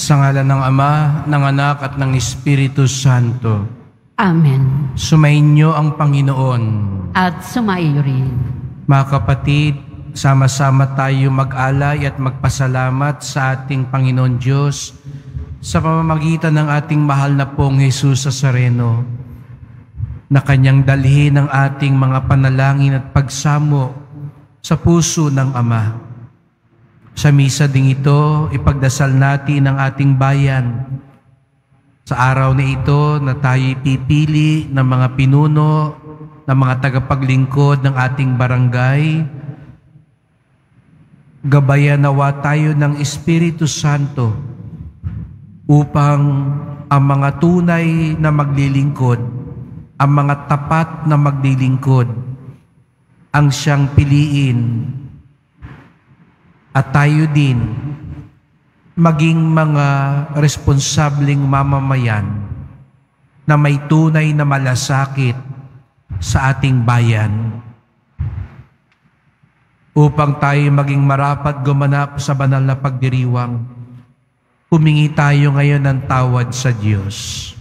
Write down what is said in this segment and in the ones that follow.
Sa ngalan ng Ama, ng Anak at ng Espiritu Santo. Amen. Sumainyo ang Panginoon. At sumaiyo rin. Mga kapatid, sama-sama tayo mag-alay at magpasalamat sa ating Panginoon Diyos sa pamamagitan ng ating mahal na pong Jesus Nazareno, na kanyang dalhin ang ating mga panalangin at pagsamo sa puso ng Ama. Sa misa ding ito, ipagdasal natin ang ating bayan. Sa araw na ito na tayo'y pipili ng mga pinuno, ng mga tagapaglingkod ng ating barangay, gabayan nawa tayo ng Espiritu Santo upang ang mga tunay na maglilingkod, ang mga tapat na maglilingkod, ang siyang piliin. At tayo din maging mga responsableng mamamayan na may tunay na malasakit sa ating bayan, upang tayo maging marapat gumanap sa banal na pagdiriwang. Humingi tayo ngayon ng tawad sa Diyos.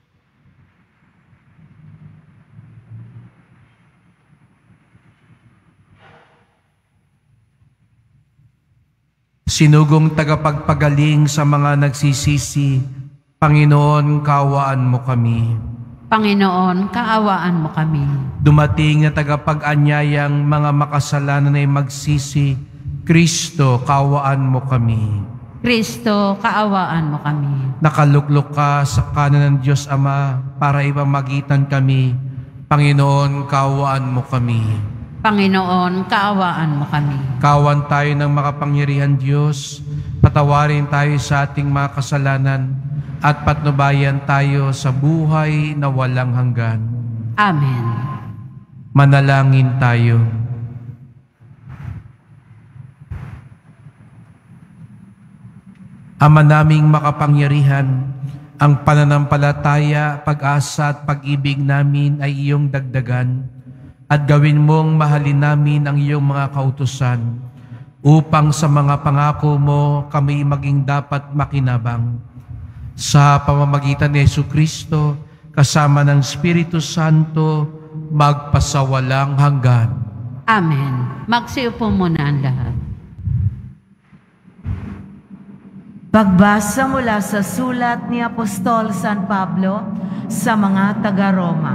Sinugong tagapagpagaling sa mga nagsisisi, Panginoon, kaawaan mo kami. Panginoon, kaawaan mo kami. Dumating na tagapag-anyayang mga makasalanan ay magsisi, Kristo, kaawaan mo kami. Kristo, kaawaan mo kami. Nakaluklok ka sa kanan ng Diyos Ama para ipamagitan kami. Panginoon, kaawaan mo kami. Panginoon, kaawaan mo kami. Kawan tayo ng makapangyarihan Diyos, patawarin tayo sa ating mga kasalanan, at patnubayan tayo sa buhay na walang hanggan. Amen. Manalangin tayo. Ama naming makapangyarihan, ang pananampalataya, pag-asa at pag-ibig namin ay iyong dagdagan, at gawin mong mahalin namin ang iyong mga kautusan, upang sa mga pangako mo kami maging dapat makinabang. Sa pamamagitan ni Jesucristo, kasama ng Espiritu Santo, magpasawalang hanggan. Amen. Magsiupo muna ang lahat. Pagbasa mula sa sulat ni Apostol San Pablo sa mga taga-Roma.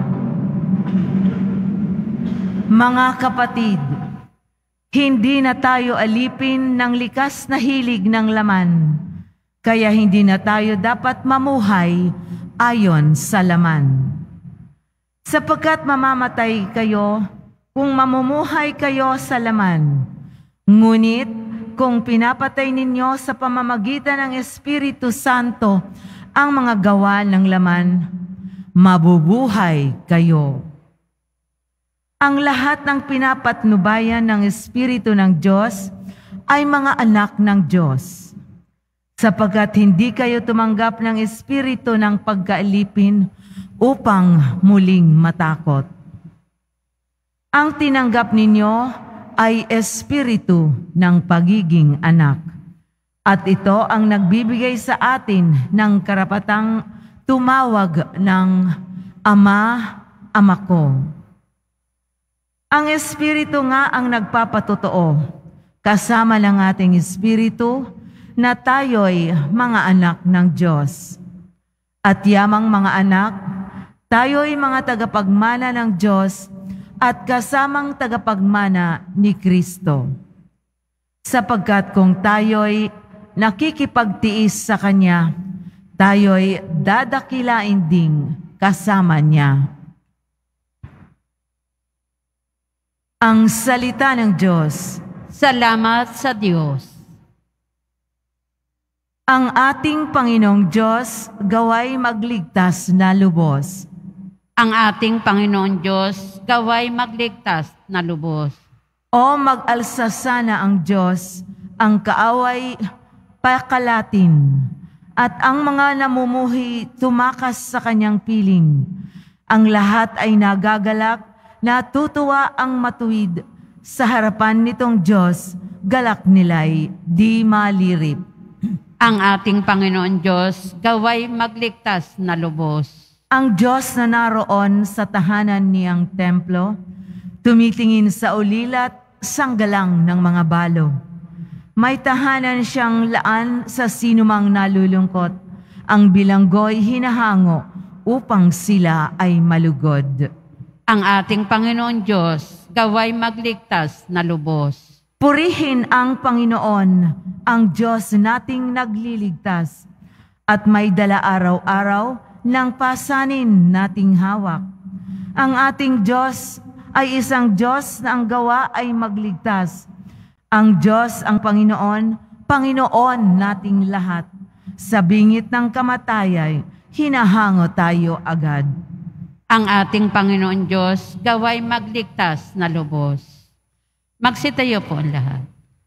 Mga kapatid, hindi na tayo alipin ng likas na hilig ng laman, kaya hindi na tayo dapat mamuhay ayon sa laman. Sapagkat mamamatay kayo kung mamumuhay kayo sa laman, ngunit kung pinapatay ninyo sa pamamagitan ng Espiritu Santo ang mga gawa ng laman, mabubuhay kayo. Ang lahat ng pinapatnubayan ng Espiritu ng Diyos ay mga anak ng Diyos, sapagkat hindi kayo tumanggap ng espiritu ng pagkaalipin upang muling matakot. Ang tinanggap ninyo ay espiritu ng pagiging anak, at ito ang nagbibigay sa atin ng karapatang tumawag ng Ama, Ama ko. Ang Espiritu nga ang nagpapatotoo, kasama ng ating Espiritu, na tayo'y mga anak ng Diyos. At yamang mga anak, tayo'y mga tagapagmana ng Diyos at kasamang tagapagmana ni Kristo. Sapagkat kung tayo'y nakikipagtiis sa Kanya, tayo'y dadakilain ding kasama Niya. Ang salita ng Diyos. Salamat sa Diyos. Ang ating Panginoong Diyos gaway magligtas na lubos. Ang ating Panginoon Diyos gaway magligtas na lubos. O mag-alsa sana ang Diyos, ang kaaway pakalatin, at ang mga namumuhi tumakas sa Kanyang piling. Ang lahat ay nagagalak, natutuwa ang matuwid, sa harapan nitong Diyos, galak nila'y di malirip. Ang ating Panginoon Diyos, gaway magligtas na lubos. Ang Diyos na naroon sa tahanan niyang templo, tumitingin sa ulilat, sanggalang ng mga balo. May tahanan siyang laan sa sinumang nalulungkot. Ang bilanggo'y hinahango upang sila ay malugod. Ang ating Panginoon Diyos, gaway magligtas na lubos. Purihin ang Panginoon, ang Diyos nating nagliligtas, at may dala araw-araw ng pasanin nating hawak. Ang ating Diyos ay isang Diyos na ang gawa ay magligtas. Ang Diyos, ang Panginoon, Panginoon nating lahat. Sa bingit ng kamatayay, hinahango tayo agad. Ang ating Panginoon Diyos, gaway magligtas na lubos. Magsitayo po ang lahat.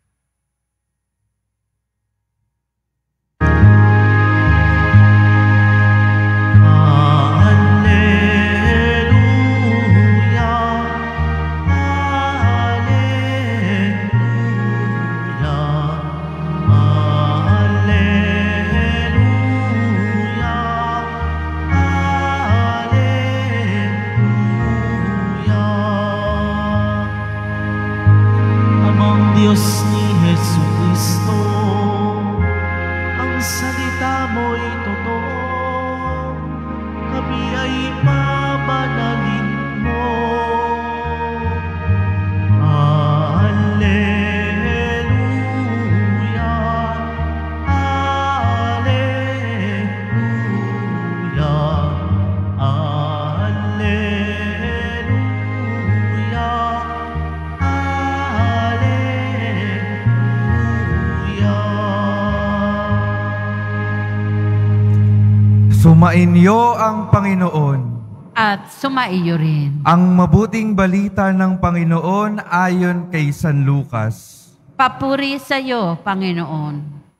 Diyos ni Jesucristo, ang salita mo'y totoo, kami ay pabanalin mo. Alleluia, Alleluia, Alleluia. Sumainyo ang Panginoon. At sumaiyo rin. Ang mabuting balita ng Panginoon ayon kay San Lucas. Papuri sa iyo, Panginoon.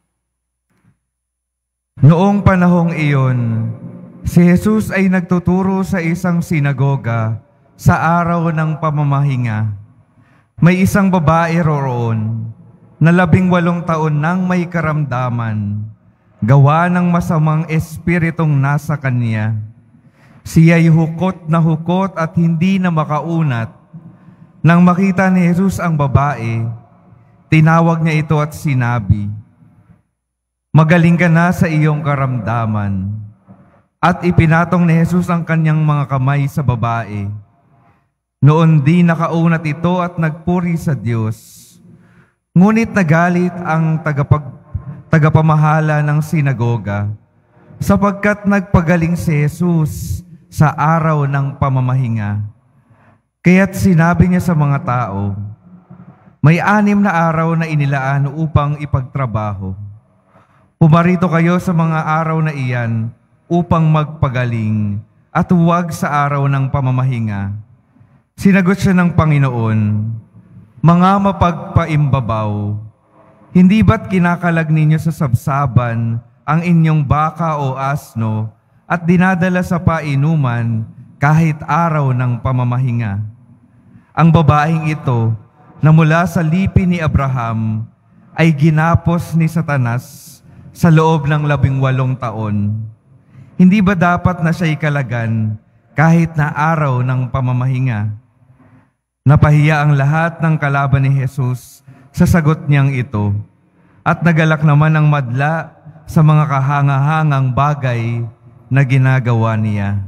Noong panahong iyon, si Jesus ay nagtuturo sa isang sinagoga sa araw ng pamamahinga. May isang babae roon na 18 taon nang may karamdaman, gawa ng masamang espiritong nasa kanya. Siya'y hukot na hukot at hindi na makaunat. Nang makita ni Jesus ang babae, tinawag niya ito at sinabi, "Magaling ka na sa iyong karamdaman." At ipinatong ni Jesus ang kanyang mga kamay sa babae. Noon di nakaunat ito at nagpuri sa Diyos. Ngunit nagalit ang tagapamahala ng sinagoga, sapagkat nagpagaling si Jesus sa araw ng pamamahinga. Kaya't sinabi niya sa mga tao, "May 6 na araw na inilaan upang ipagtrabaho. Pumarito kayo sa mga araw na iyan upang magpagaling at huwag sa araw ng pamamahinga." Sinagot siya ng Panginoon, "Mga mapagpaimbabaw, hindi ba't kinakalag ninyo sa sabsaban ang inyong baka o asno at dinadala sa painuman kahit araw ng pamamahinga? Ang babaeng ito na mula sa lipi ni Abraham ay ginapos ni Satanas sa loob ng 18 taon. Hindi ba dapat na siya'y kalagan kahit na araw ng pamamahinga?" Napahiya ang lahat ng kalaban ni Jesus sa sagot niyang ito, at nagalak naman ang madla sa mga kahangahangang bagay na ginagawa niya.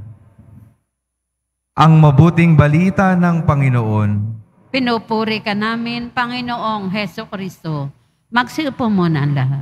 Ang mabuting balita ng Panginoon. Pinupuri ka namin, Panginoong Hesukristo. Magsiupo muna ang lahat.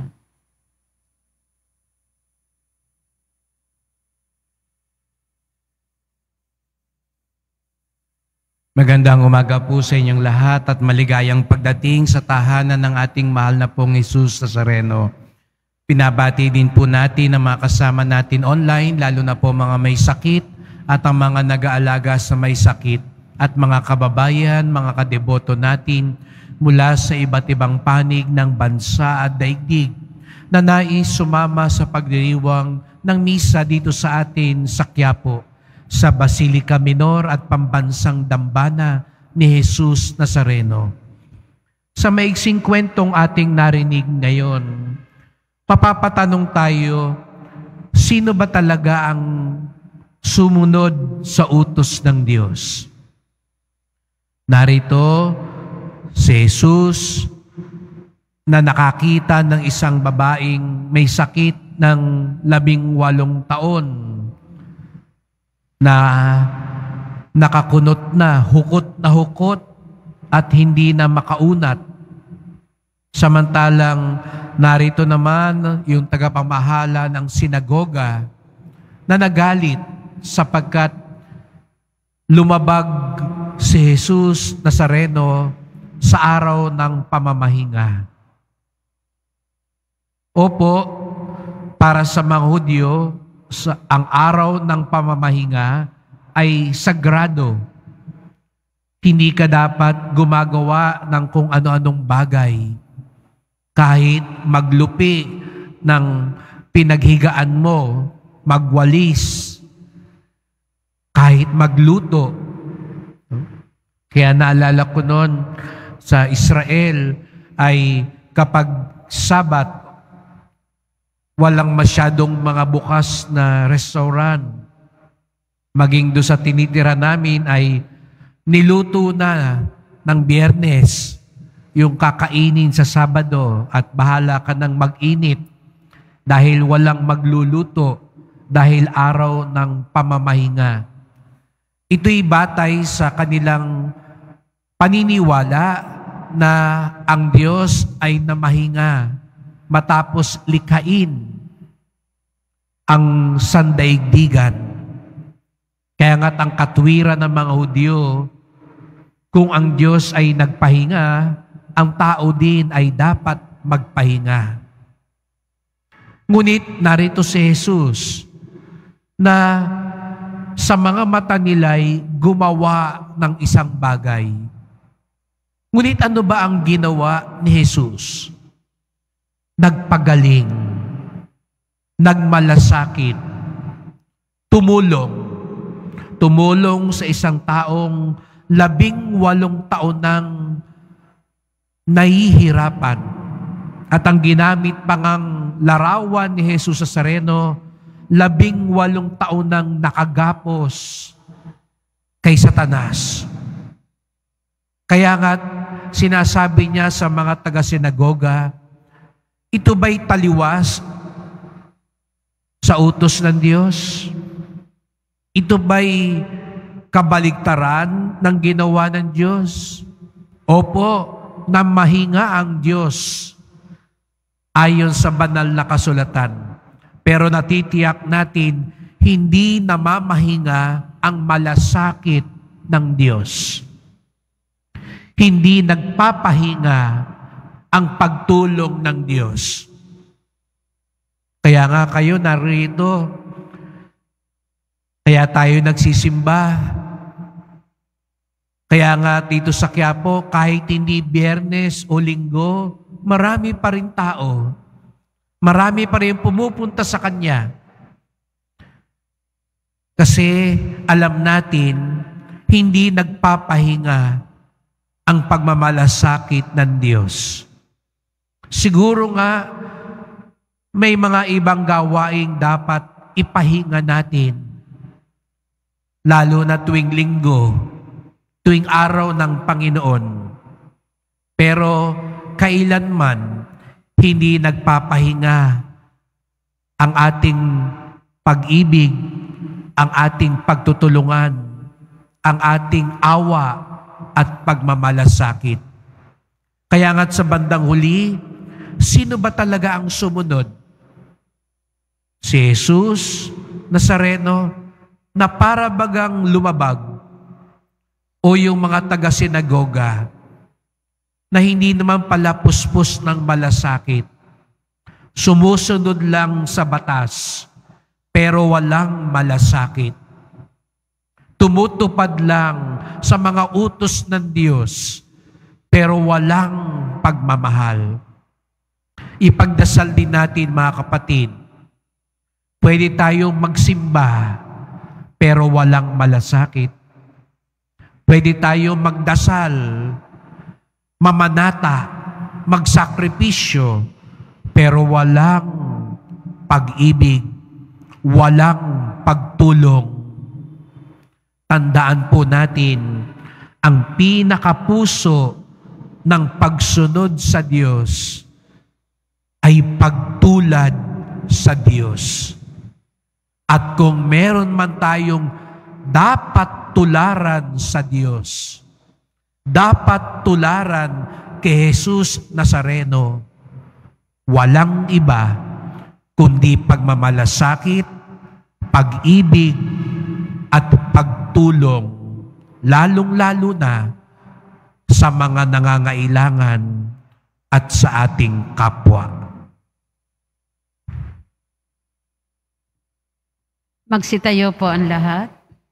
Magandang umaga po sa inyong lahat at maligayang pagdating sa tahanan ng ating mahal na pong Jesus Nazareno. Pinabati din po natin ang mga kasama natin online, lalo na po mga may sakit at ang mga nag-aalaga sa may sakit at mga kababayan, mga kadeboto natin mula sa iba't ibang panig ng bansa at daigdig na nais sumama sa pagdiriwang ng misa dito sa atin sa Quiapo, sa Basilica Minor at Pambansang Dambana ni Jesus Nazareno. Sa maiksing kwentong ating narinig ngayon, Papapatanong tayo, sino ba talaga ang sumunod sa utos ng Diyos? Narito si Jesus na nakakita ng isang babaeng may sakit ng 18 taon na nakakunot na hukot at hindi na makaunat. Samantalang narito naman yung tagapamahala ng sinagoga na nagalit sapagkat lumabag si Jesus Nazareno sa araw ng pamamahinga. Opo, para sa mga Hudyo, ang araw ng pamamahinga ay sagrado. Hindi ka dapat gumagawa ng kung ano-anong bagay. Kahit maglupi ng pinaghigaan mo, magwalis, kahit magluto. Kaya naalala ko noon sa Israel ay kapag Sabat, walang masyadong mga bukas na restaurant. Maging doon sa tinitira namin ay niluto na ng Biyernes yung kakainin sa Sabado at bahala ka ng mag-init dahil walang magluluto dahil araw ng pamamahinga. Ito'y batay sa kanilang paniniwala na ang Diyos ay namahinga matapos likhain ang sandaigdigan. Kaya nga't ang katwiran ng mga Hudyo, kung ang Diyos ay nagpahinga, ang tao din ay dapat magpahinga. Ngunit narito si Jesus na sa mga mata nila'y gumawa ng isang bagay. Ngunit ano ba ang ginawa ni Jesus? Nagpagaling, nagmalasakit, tumulong sa isang taong 18 taon nang nahihirapan. At ang ginamit pangang larawan ni Jesus Nazareno, 18 taon nang nakagapos kay Satanas. Kaya nga sinasabi niya sa mga taga-sinagoga, ito ba'y taliwas sa utos ng Diyos? Ito ba'y kabaligtaran ng ginawa ng Diyos? Opo, na mahinga ang Diyos ayon sa banal na kasulatan. Pero natitiyak natin, hindi namamahinga ang malasakit ng Diyos. Hindi nagpapahinga ang pagtulong ng Diyos. Kaya nga kayo narito, kaya tayo nagsisimba. Kaya nga dito sa Quiapo, kahit hindi Biyernes o Linggo, marami pa rin tao. Marami pa rin pumupunta sa Kanya. Kasi alam natin, hindi nagpapahinga ang pagmamalasakit ng Diyos. Siguro nga, may mga ibang gawaing dapat ipahinga natin. Lalo na tuwing Linggo, tuwing araw ng Panginoon. Pero kailanman hindi nagpapahinga ang ating pag-ibig, ang ating pagtutulungan, ang ating awa at pagmamalasakit. Kaya nga't sa bandang huli, sino ba talaga ang sumunod? Si Jesus Nazareno na para bagang lumabag o yung mga taga-sinagoga na hindi naman pala puspos ng malasakit. Sumusunod lang sa batas pero walang malasakit. Tumutupad lang sa mga utos ng Diyos pero walang pagmamahal. Ipagdasal din natin mga kapatid, pwede tayong magsimba pero walang malasakit. Pwede tayong magdasal, mamanata, magsakripisyo, pero walang pag-ibig, walang pagtulong. Tandaan po natin, ang pinakapuso ng pagsunod sa Diyos ay pagtulad sa Diyos. At kung meron man tayong dapat tularan sa Diyos, dapat tularan kay Jesus Nazareno, walang iba kundi pagmamalasakit, pag-ibig, at pagtulong, lalong-lalo na sa mga nangangailangan at sa ating kapwa. Magsitayo po ang lahat.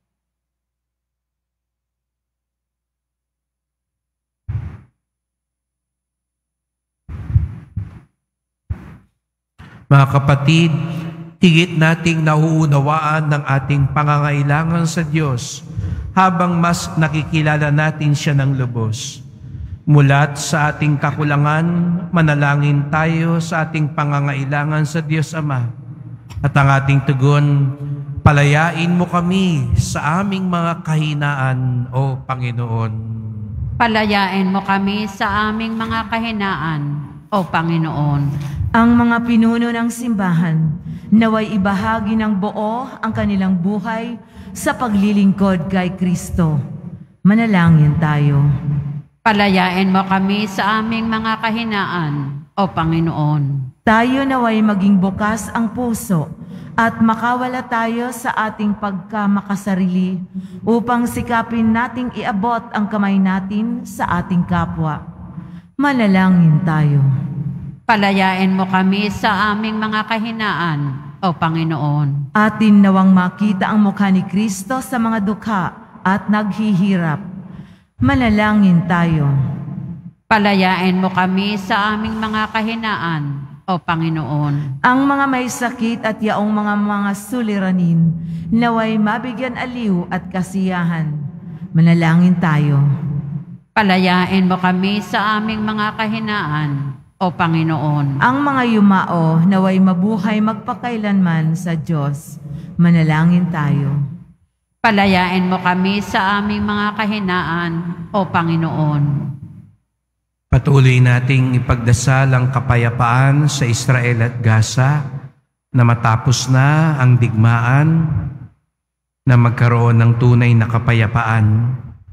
Mga kapatid, higit nating nauunawaan ng ating pangangailangan sa Diyos habang mas nakikilala natin siya ng lubos. Mulat sa ating kakulangan, manalangin tayo sa ating pangangailangan sa Diyos Ama. At ang ating tugon, palayain mo kami sa aming mga kahinaan, O Panginoon. Palayain mo kami sa aming mga kahinaan, O Panginoon. Ang mga pinuno ng simbahan, naway ibahagi ng buo ang kanilang buhay sa paglilingkod kay Kristo. Manalangin tayo. Palayain mo kami sa aming mga kahinaan, O Panginoon. Tayo naway maging bukas ang puso at makawala tayo sa ating pagkamakasarili upang sikapin nating iabot ang kamay natin sa ating kapwa. Manalangin tayo. Palayain mo kami sa aming mga kahinaan, O Panginoon. Atin nawang makita ang mukha ni Kristo sa mga dukha at naghihirap. Manalangin tayo. Palayain mo kami sa aming mga kahinaan, O Panginoon. Ang mga may sakit at yaong mga suliranin, naway mabigyan aliw at kasiyahan. Manalangin tayo. Palayain mo kami sa aming mga kahinaan, O Panginoon. Ang mga yumao, naway mabuhay magpakailanman sa Diyos. Manalangin tayo. Palayain mo kami sa aming mga kahinaan, O Panginoon. Patuloy nating ipagdasal ang kapayapaan sa Israel at Gaza na matapos na ang digmaan na magkaroon ng tunay na kapayapaan.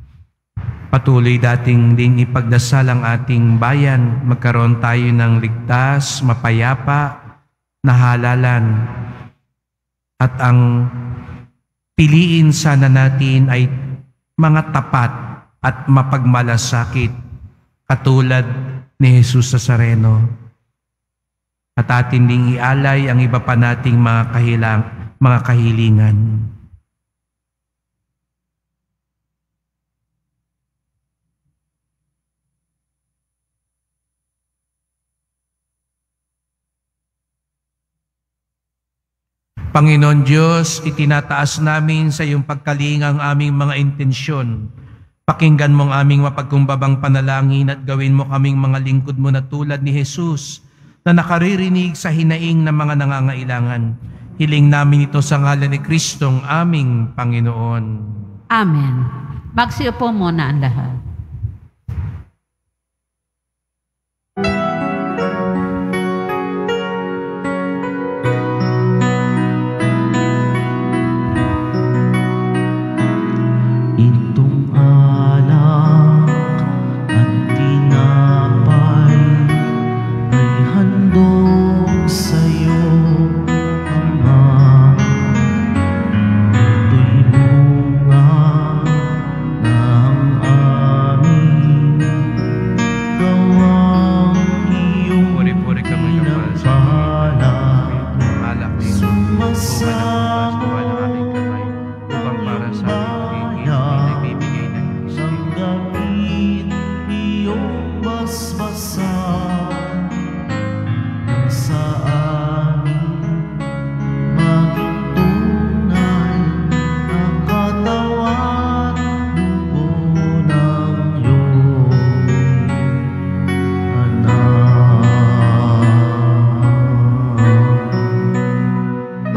Patuloy dating din ipagdasal ang ating bayan, magkaroon tayo ng ligtas, mapayapa na halalan. At ang piliin sana natin ay mga tapat at mapagmalasakit katulad ni Jesus Nazareno. At atin ding ialay ang iba pa nating mga kahilingan. Panginoon Diyos, itinataas namin sa iyong pagkalingang aming mga intensyon. Pakinggan mo ang aming mapagkumbabang panalangin at gawin mo kaming mga lingkod mo na tulad ni Jesus na nakaririnig sa hinaing ng mga nangangailangan. Hiling namin ito sa ngalan ni Kristong aming Panginoon. Amen. Magsiupo muna ang lahat. Itong alak at tinapay ay handog sa'yo, Ama. Ito'y bunga ng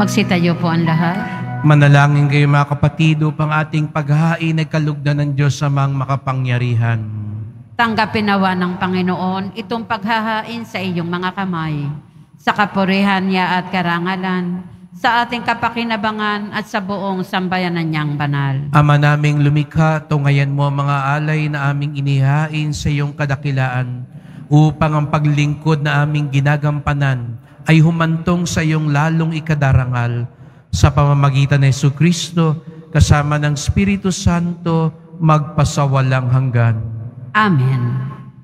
Magsitayo po ang lahat. Manalangin kayo mga kapatid upang ating paghahain ay kalugdan ng Diyos sa mga makapangyarihan. Tanggapin nawa ng Panginoon itong paghahain sa iyong mga kamay, sa kapurihan niya at karangalan, sa ating kapakinabangan at sa buong sambayanan niyang banal. Ama naming lumikha, tungayan mo ang mga alay na aming inihain sa iyong kadakilaan, upang ang paglingkod na aming ginagampanan ay humantong sa iyong lalong ikadarangal, sa pamamagitan ng Jesucristo, kasama ng Espiritu Santo, magpasawalang hanggan. Amen.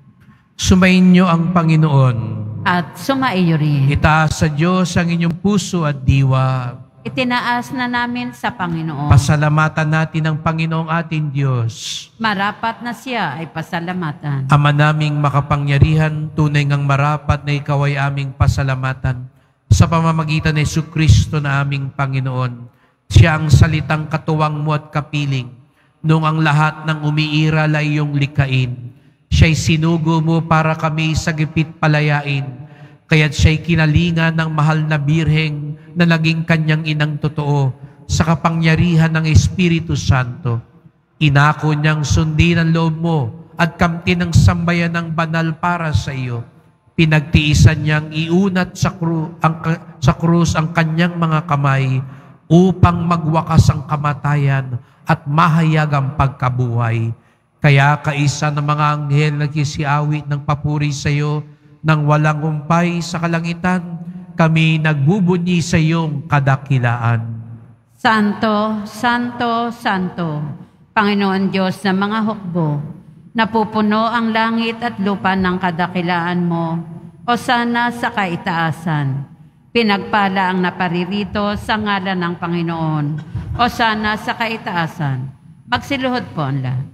Sumainyo ang Panginoon. At sumaiyo rin. Itaas sa Diyos ang inyong puso at diwa. Itinaas na namin sa Panginoon. Pasalamatan natin ang Panginoong ating Diyos. Marapat na siya ay pasalamatan. Ama naming makapangyarihan, tunay ngang marapat na ikaw ay aming pasalamatan sa pamamagitan ng Jesucristo na aming Panginoon. Siya ang salitang katuwang mo at kapiling, noong ang lahat ng umiiral ay iyong likain. Siya'y sinugo mo para kami sa gipit palayain, kaya't siya'y kinalingan ng mahal na birheng na naging kanyang inang totoo sa kapangyarihan ng Espiritu Santo. Inako niyang sundin ang loob mo at kamtin ng sambayan ng banal para sa iyo. Pinagtiisan niyang iunat sa krus ang kanyang mga kamay upang magwakas ang kamatayan at mahayag ang pagkabuhay. Kaya kaisa ng mga anghel nagkisiawit ng papuri sa iyo nang walang humpay sa kalangitan, kami nagbubunyi sa iyong kadakilaan. Santo, Santo, Santo, Panginoon Diyos ng mga hukbo, napupuno ang langit at lupa ng kadakilaan mo, o sana sa kaitaasan. Pinagpala ang naparirito sa ngalan ng Panginoon, o sana sa kaitaasan. Magsiluhod po ang lahat.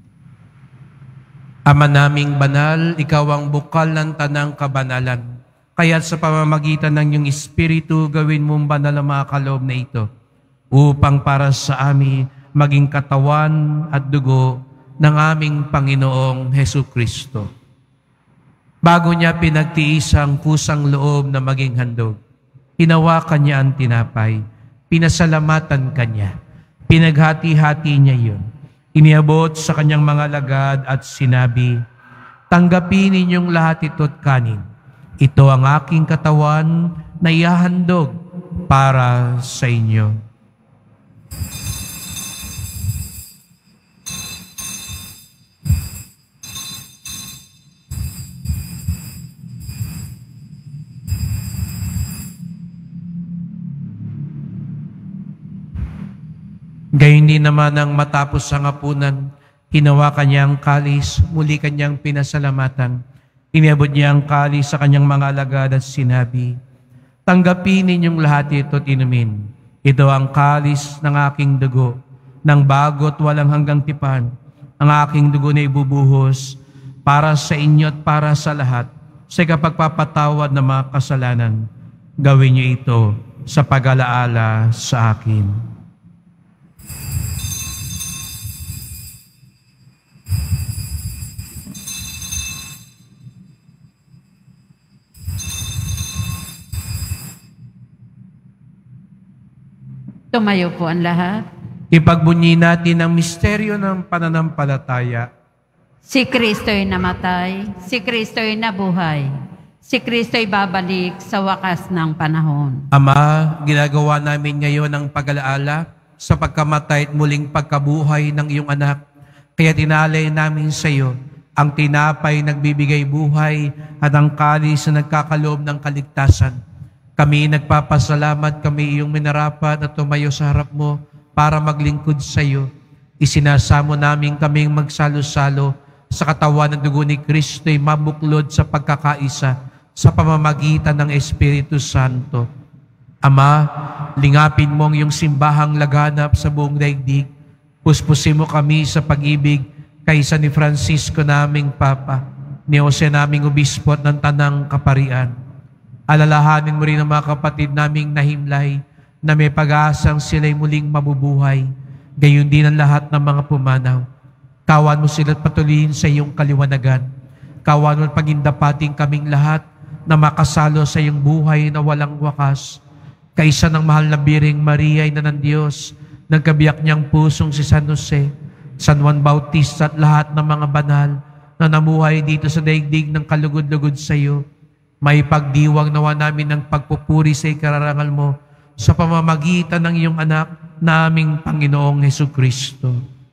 Ama naming banal, ikaw ang bukal ng tanang kabanalan. Kaya't sa pamamagitan ng iyong Espiritu, gawin mong banal ang mga kaloob na ito, upang para sa amin maging katawan at dugo ng aming Panginoong Jesucristo. Bago niya pinagtiis ang kusang loob na maging handog, hinawakan niya ang tinapay, pinasalamatan kanya, pinaghati-hati niya yun. Iniabot sa kanyang mga lagad at sinabi, "Tanggapin ninyong lahat ito't kanin. Ito ang aking katawan na ihahandog para sa inyo." Gayon din naman nang matapos ang hapunan, hinawakan niya ang kalis, muli kanyang pinasalamatan. Iniabot niya ang kalis sa kanyang mga alagad at sinabi, "Tanggapin ninyong lahat ito at inumin. Ito ang kalis ng aking dugo, ng bago at walang hanggang tipan. Ang aking dugo na ibubuhos para sa inyo at para sa lahat, sa kapagpapatawad ng mga kasalanan. Gawin niyo ito sa pag-alaala sa akin." Tumayo po ang lahat. Ipagbunyi natin ang misteryo ng pananampalataya. Si Kristo'y namatay, si Kristo'y nabuhay, si Kristo'y babalik sa wakas ng panahon. Ama, ginagawa namin ngayon ang pag-alaala sa pagkamatay at muling pagkabuhay ng iyong anak. Kaya tinalay namin sa iyo ang tinapay nagbibigay buhay at ang kalis na nagkakaloob ng kaligtasan. Kami nagpapasalamat, kami iyong minarapat at tumayo sa harap mo para maglingkod sa iyo. Isinasamo namin kaming magsalo-salo sa katawan ng dugo ni Kristo'y mabuklod sa pagkakaisa sa pamamagitan ng Espiritu Santo. Ama, lingapin mo ang iyong simbahang laganap sa buong daigdig. Puspusin mo kami sa pag-ibig kaysa ni Francisco naming Papa, ni Jose naming Obispo at ng Tanang Kaparian. Alalahanin mo rin ang mga kapatid naming nahimlay na may pag-aasang sila'y muling mabubuhay. Gayon din ang lahat ng mga pumanaw. Kawan mo sila't patuloyin sa iyong kaliwanagan. Kawan mo at pagindapating kaming lahat na makasalo sa iyong buhay na walang wakas. kaisa ng mahal na Biring Maria, ina ng Diyos, ng kabiyak niyang pusong si San Jose, San Juan Bautista at lahat ng mga banal na namuhay dito sa daigdig ng kalugod-lugod sa iyo, may pagdiwang nawa namin ng pagpupuri sa ikararangal mo sa pamamagitan ng iyong anak na aming Panginoong Hesukristo.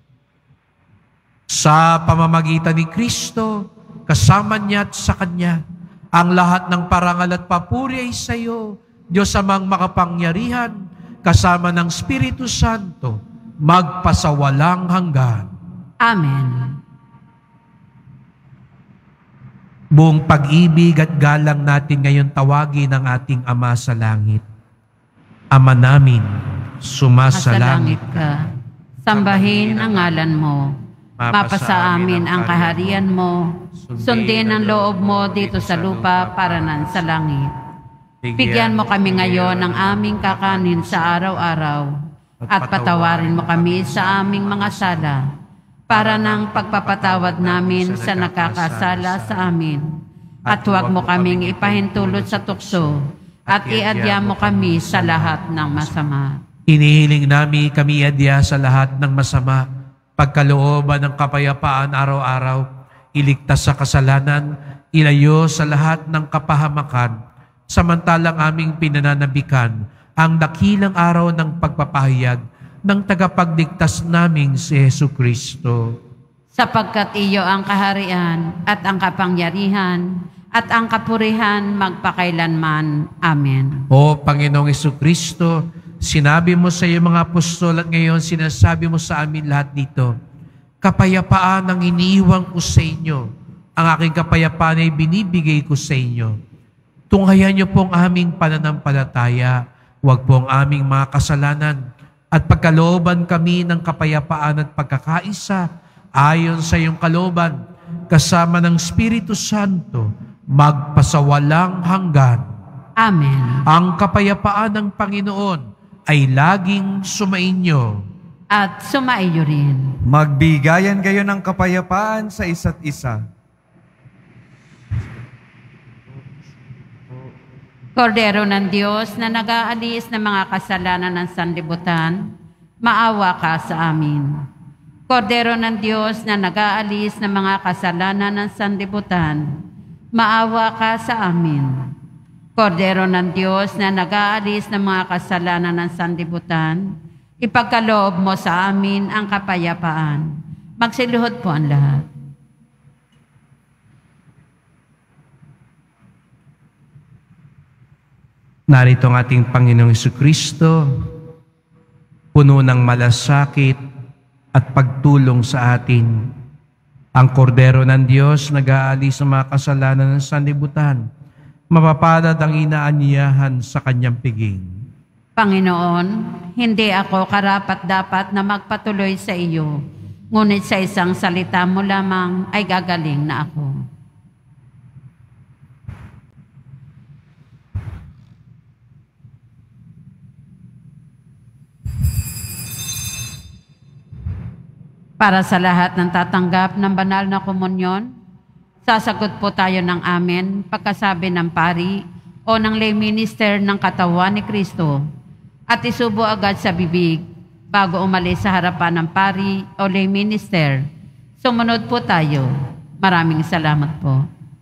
Sa pamamagitan ni Kristo, kasama niya at sa Kanya, ang lahat ng parangal at papuri ay sa iyo, Diyos amang makapangyarihan, kasama ng Espiritu Santo, magpasawalang hanggan. Amen. Buong pag-ibig at galang natin ngayon tawagin ang ating Ama sa langit. Ama namin, sumasalangit ka. Sambahin ang ngalan mo. Mapasa amin ang kaharian mo. Sundin ang loob mo dito sa lupa para nan sa langit. Bigyan mo kami ngayon ng aming kakanin sa araw-araw at patawarin mo kami sa aming mga sala para ng pagpapatawad namin sa nakakasala sa amin. At huwag mo kaming ipahintulot sa tukso at iadya mo kami sa lahat ng masama. Inihiling namin kami iadya sa lahat ng masama, pagkalooban ng kapayapaan araw-araw, iligtas sa kasalanan, ilayo sa lahat ng kapahamakan, samantalang aming pinananabikan ang dakilang araw ng pagpapahayag ng tagapagligtas naming si Hesukristo. Sapagkat iyo ang kaharian at ang kapangyarihan at ang kapurihan magpakailanman. Amen. O Panginoong Hesukristo, sinabi mo sa iyo mga apostol at ngayon sinasabi mo sa amin lahat dito, kapayapaan ang iniiwan ko sa inyo. Ang aking kapayapaan ay binibigay ko sa inyo. Tunghayan niyo pong aming pananampalataya, huwag pong aming mga kasalanan, at pagkalooban kami ng kapayapaan at pagkakaisa ayon sa iyong kalooban, kasama ng Espiritu Santo, magpasawalang hanggan. Amen. Ang kapayapaan ng Panginoon ay laging sumainyo. At sumaiyo rin. Magbigayan kayo ng kapayapaan sa isa't isa. Kordero ng Diyos na nag-aalis ng mga kasalanan ng sanlibutan, maawa ka sa amin. Kordero ng Diyos na nag-aalis ng mga kasalanan ng sanlibutan, maawa ka sa amin. Kordero ng Diyos na nag-aalis ng mga kasalanan ng sanlibutan, ipagkaloob mo sa amin ang kapayapaan. Magsiluhod po ang lahat. Narito ang ating Panginoong Hesukristo, puno ng malasakit at pagtulong sa atin. Ang kordero ng Diyos nag-aalis ng mga kasalanan ng sanlibutan. Mapapalad ang inaanyayahan sa kanyang piging. Panginoon, hindi ako karapat-dapat na magpatuloy sa iyo, ngunit sa isang salita mo lamang ay gagaling na ako. Para sa lahat ng tatanggap ng banal na komunyon, sasagot po tayo ng amen pagkasabi ng pari o ng lay minister ng katawan ni Kristo at isubo agad sa bibig bago umalis sa harapan ng pari o lay minister. Sumunod po tayo. Maraming salamat po.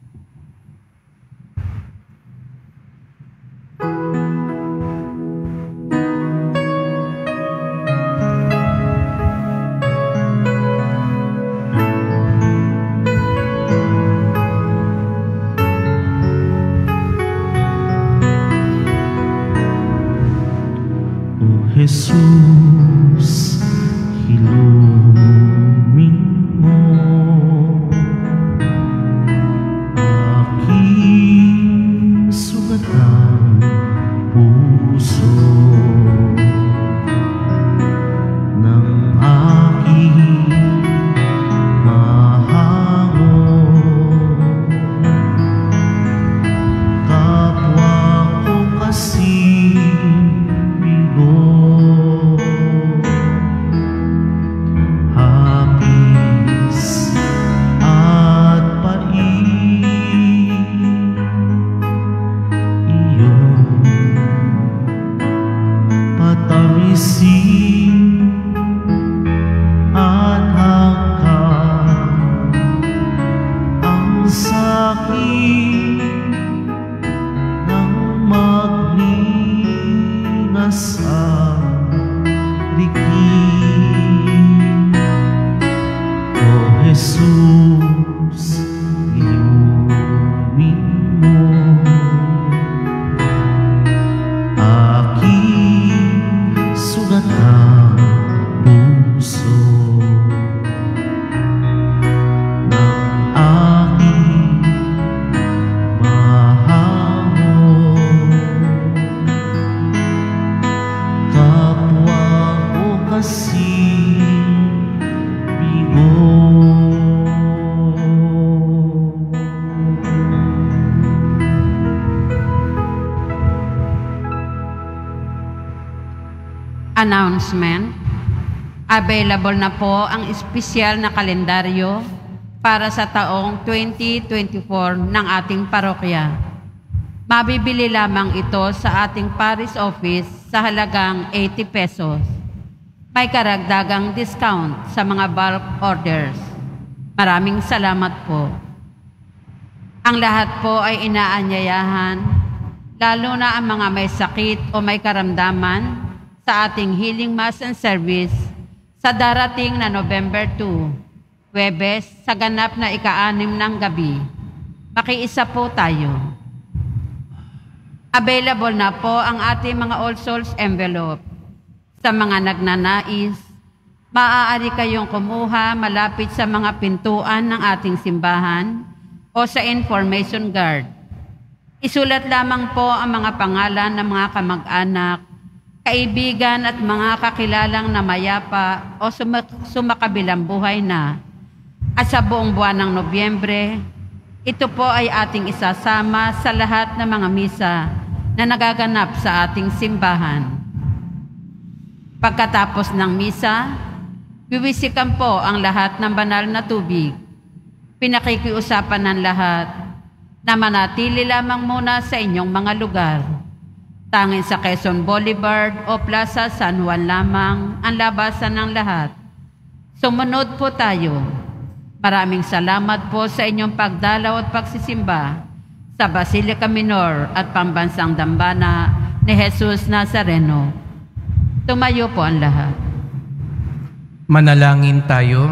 Jesus, hilumin mo aking sugatang puso ng aking mahango kapwa ko kasi bigo. mo, aking sugat ng puso, ng aking mahamon. Kapwa ko kasing bigo. Announcement. Available na po ang espesyal na kalendaryo para sa taong 2024 ng ating parokya. Mabibili lamang ito sa ating parish office sa halagang 80 pesos. May karagdagang discount sa mga bulk orders. Maraming salamat po. Ang lahat po ay inaanyayahan, lalo na ang mga may sakit o may karamdaman, sa ating Healing Mass and Service sa darating na November 2, Huwebes, sa ganap na ika-6 ng gabi. Makiisa po tayo. Available na po ang ating mga All Souls envelope. Sa mga nagnanais, maaari kayong kumuha malapit sa mga pintuan ng ating simbahan o sa information guard. Isulat lamang po ang mga pangalan ng mga kamag-anak, kaibigan at mga kakilalang na mayapa o sumakabilang buhay na. At sa buong buwan ng Nobyembre, ito po ay ating isasama sa lahat ng mga misa na nagaganap sa ating simbahan. Pagkatapos ng misa, wiwisikan po ang lahat ng banal na tubig. Pinakikiusapan ng lahat na manatili lamang muna sa inyong mga lugar. Tanging sa Quezon Boulevard o Plaza San Juan lamang ang labasan ng lahat. Sumunod po tayo. Maraming salamat po sa inyong pagdalaw at pagsisimba sa Basilica Minor at Pambansang Dambana ni Jesus Nazareno. Tumayo po ang lahat. Manalangin tayo.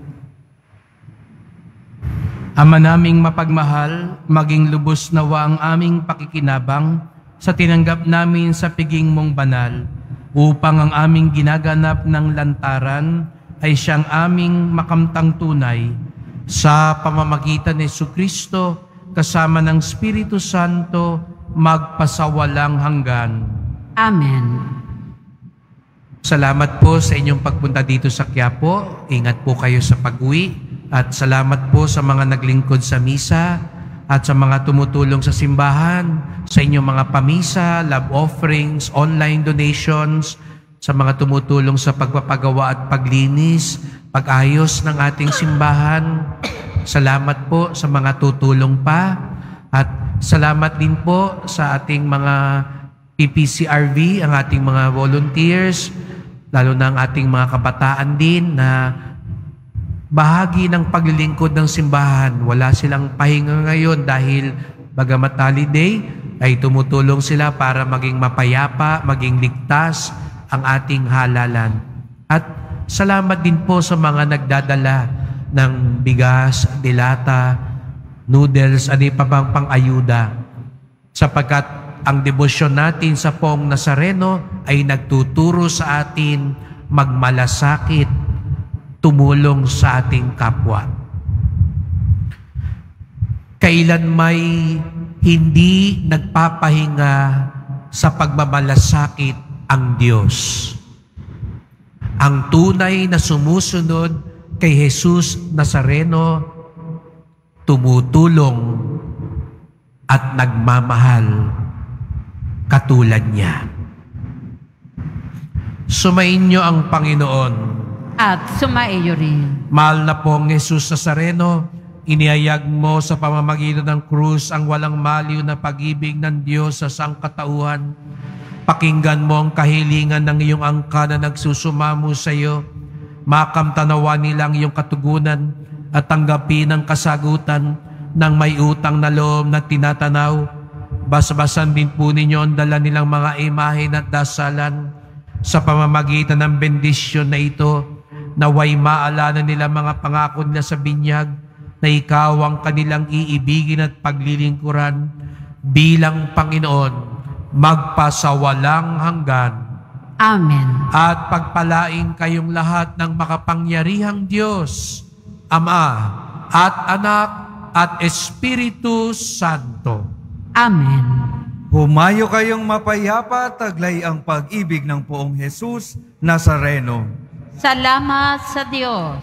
Ama naming mapagmahal, maging lubos nawa ang aming pakikinabang sa tinanggap namin sa piging mong banal, upang ang aming ginaganap ng lantaran ay siyang aming makamtang tunay sa pamamagitan ni Jesucristo kasama ng Espiritu Santo magpasawalang hanggan. Amen. Salamat po sa inyong pagpunta dito sa Quiapo. Ingat po kayo sa pag-uwi at salamat po sa mga naglingkod sa misa at sa mga tumutulong sa simbahan, sa inyong mga pamisa, love offerings, online donations, sa mga tumutulong sa pagpapagawa at paglinis, pag-ayos ng ating simbahan. Salamat po sa mga tutulong pa at salamat din po sa ating mga PPCRV, ang ating mga volunteers, lalo na ang ating mga kabataan din na bahagi ng paglilingkod ng simbahan. Wala silang pahinga ngayon dahil bagamat holiday, ay tumutulong sila para maging mapayapa, maging ligtas ang ating halalan. At salamat din po sa mga nagdadala ng bigas, dilata, noodles, ano pa bang pang-ayuda. Sapagkat ang debosyon natin sa Poong Nazareno ay nagtuturo sa atin magmalasakit, tumulong sa ating kapwa. Kailan may hindi nagpapahinga sa pagmamalasakit ang Diyos. Ang tunay na sumusunod kay Jesus Nazareno, tumutulong at nagmamahal katulad niya. Sumainyo ang Panginoon At sumaiyo rin. Mahal na pong Jesus Nazareno, inihayag mo sa pamamagitan ng krus ang walang maliw na pag-ibig ng Diyos sa sangkatauhan. Pakinggan mo ang kahilingan ng iyong angka na nagsusumamo sa iyo. Makamtanawa nilang iyong katugunan at tanggapin ang kasagutan ng may utang na loob na tinatanaw. Basbasan din po ninyo ang dala nilang mga imahen at dasalan sa pamamagitan ng bendisyon na ito. Naway maalala nila mga pangako nila sa binyag na ikaw ang kanilang iibigin at paglilingkuran bilang Panginoon magpasawalang hanggan. Amen. At pagpalain kayong lahat ng makapangyarihang Diyos, Ama at Anak at Espiritu Santo. Amen. Humayo kayong mapayapa, taglay ang pag-ibig ng Poong Jesus Nazareno. Salamat sa Diyos.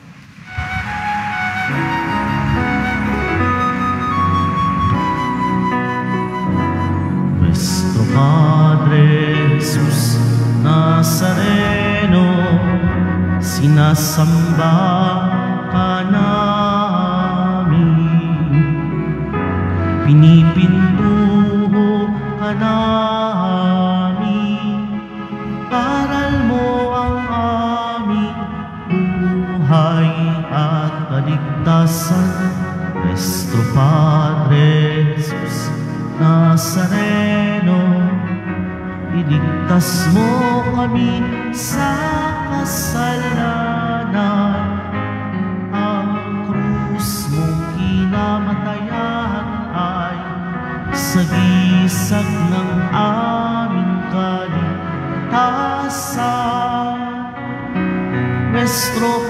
Nuestro Padre Jesus Nazareno, sinasamba ka namin, pinipintuho ka namin, aral mo ang aming buhay at kaligtasan. Nuestro Padre Jesus Nazareno, iligtas mo kami sa kasalanan. Ang krus mong kinamatayan ay sagisag ng aming kaligtasan. Nuestro